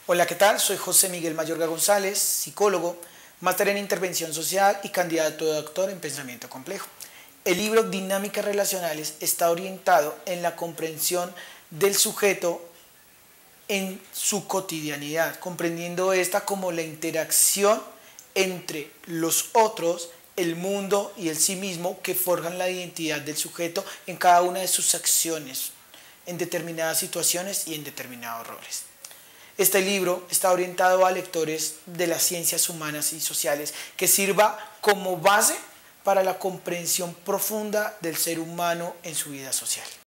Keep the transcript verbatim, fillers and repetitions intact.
Hola, ¿qué tal? Soy José Miguel Mayorga González, psicólogo, máster en intervención social y candidato de doctor en pensamiento complejo. El libro Dinámicas Relacionales está orientado en la comprensión del sujeto en su cotidianidad, comprendiendo esta como la interacción entre los otros, el mundo y el sí mismo que forjan la identidad del sujeto en cada una de sus acciones, en determinadas situaciones y en determinados roles. Este libro está orientado a lectores de las ciencias humanas y sociales que sirva como base para la comprensión profunda del ser humano en su vida social.